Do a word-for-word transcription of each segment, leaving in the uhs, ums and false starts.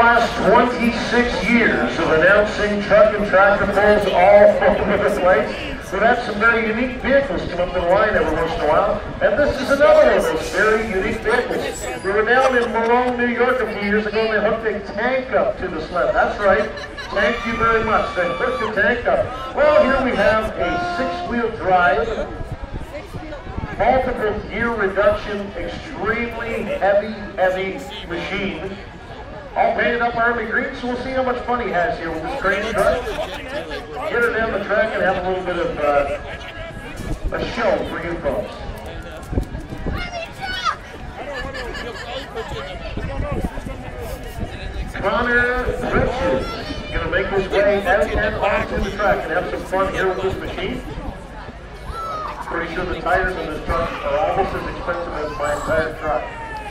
last twenty-six years of announcing truck and tractor pulls all over the place, we've had some very unique vehicles come up the line every once in a while, and this is another one of those very unique vehicles. We were down in Malone, New York a few years ago, and they hooked a tank up to the sled. That's right. Thank you very much. They hooked the tank up. Well, here we have a six-wheel drive, multiple gear reduction, extremely heavy, heavy machine. All painted up army green, so we'll see how much fun he has here with this crazy truck. Get her down the track and have a little bit of uh, a show for you folks. Connor Richards is going to make his way out and onto the track and have some fun here with this machine. Pretty sure the tires in this truck are almost as expensive as my entire truck.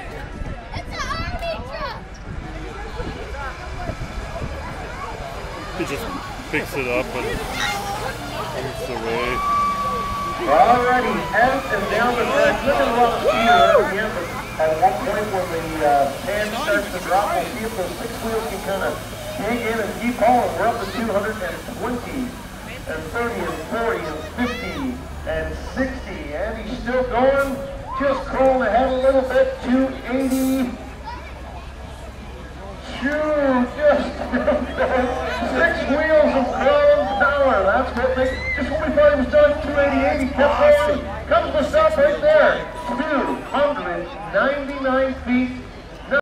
He just picks it up and moves away. Alrighty, out and down the track. Look at what speed again. At one point when the uh, pan starts to drop, we'll see if those six wheels can kind of hang in and keep hauling. We're up to two hundred twenty and thirty and forty and fifty and sixty, and he's still going. Just crawling ahead a little bit. two eighty. Shoot, just six wheels of crawling power. That's what they, just when we thought he was done, two eighty-eight, he kept going.